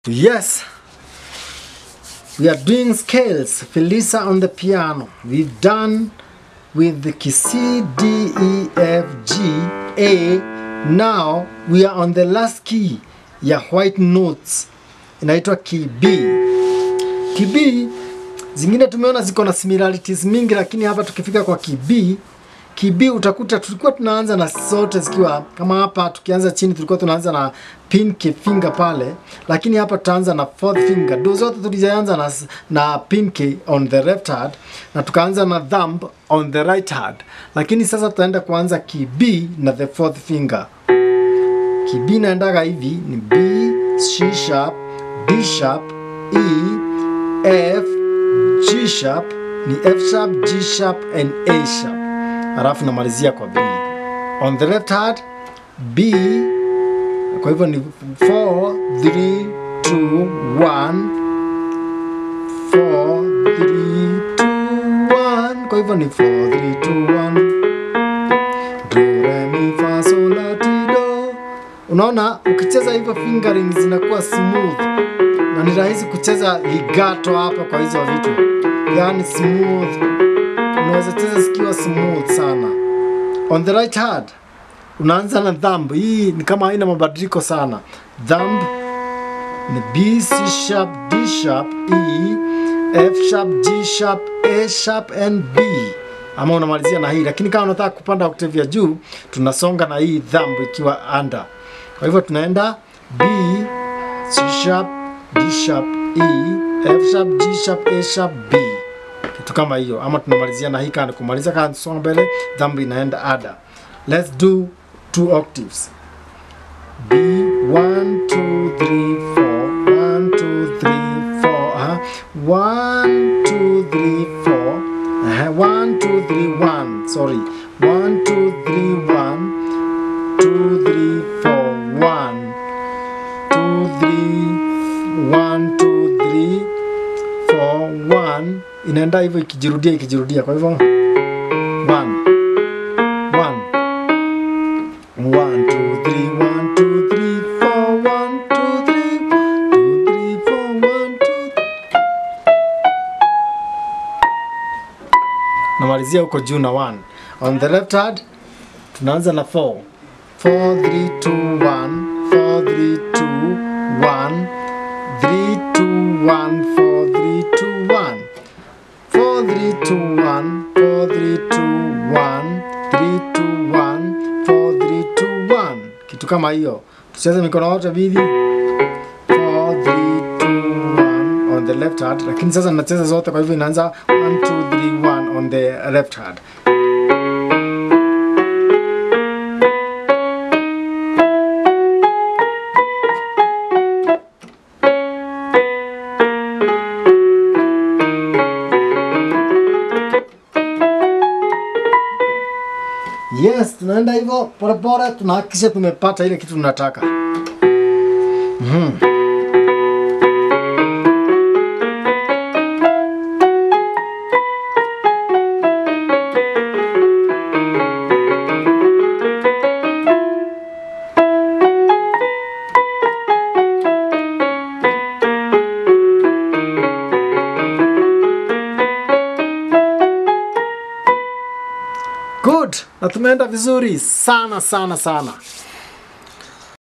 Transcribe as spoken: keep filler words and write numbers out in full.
Yes, we are doing scales. Felisa on the piano. We've done with the key C, D, E, F, G, A. Now we are on the last key ya white notes. Inaitwa key B. Key B, zingine tumeona ziko na similarities mingi, lakini hapa tukifika kwa key B, key B utakuta tulikuwa tunaanza na zote zikiwa kama hapa. Tukianza chini tulikuwa tunaanza na pinky finger pale, lakini hapa tutaanza na fourth finger. Do zote tulianza na, na pinky on the left hand na tukaanza na thumb on the right hand, lakini sasa tutaenda kuanza key B na the fourth finger. Key B naendaga hivi ni B, C sharp, D sharp, E, F, G sharp, ni F sharp, G sharp and A sharp. Halafu namalizia kwa B. On the left hand B, kwa hivyo ni four, three, two, one. four, three, two, one. Kwa hivyo ni four, three, two, one. Do, re, mi, fa, sol, la, ti, do. Unaona ukicheza hivyo fingering zinakuwa smooth. Na ni rahisi kucheza legato hapa kwa hizo vitu. Yani smooth. Unaweza cheza zikiwa smooth sana. On the right hand unaanza na thumb. Hii ni kama haina mabadiliko sana. Thumb ni B, C sharp, D sharp, E, F sharp, G sharp, A sharp and B. Ama unamalizia na hii, lakini kama unataka kupanda octave ya juu tunasonga na hii thumb ikiwa under. Kwa hivyo tunaenda B, C sharp, D sharp, E, F sharp, G sharp, A sharp, B. Kitu kama hiyo. Ama tunamalizia na hii kana kumaliza kana tusonga mbele, thumb inaenda under. Let's do two octaves. B, one, two, three, four. one, two, three, four. Uh-huh. one, two, three, four. Uh-huh. one, two, three, one. Sorry. one, two, three, one. two, three, four. one. two, three, one, two, three, four, one. Inaenda hivyo ikijirudia ikijirudia. Kwa hivyo one. one. one, two, three, one, two, three, four, one, two, three, two, three, four, one, two. Namalizia huko juu na one. On the left hand tunaanza na four. four, three, two, one. four, three, two, one. three, two, one, four, three, two, one. four, three, two, one. four, three, two, one. three, two, one. four, three, two, one. Kitu kama hiyo. Tucheze mikono yote mbili. four, three, two, one on the left hand. Lakini sasa nacheza zote, kwa hivyo inaanza one, two, three, one on the left hand. Yes, tunaenda hivyo pole pole, tunahakikisha tumepata ile kitu tunataka. Mhm. Good. Na tumeenda vizuri sana sana sana.